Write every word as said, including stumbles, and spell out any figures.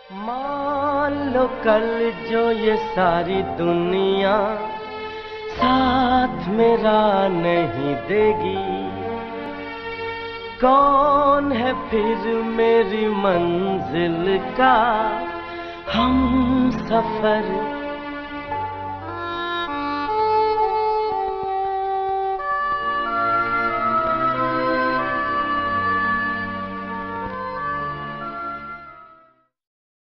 मान लो कल जो ये सारी दुनिया साथ मेरा नहीं देगी, कौन है फिर मेरी मंजिल का हम सफर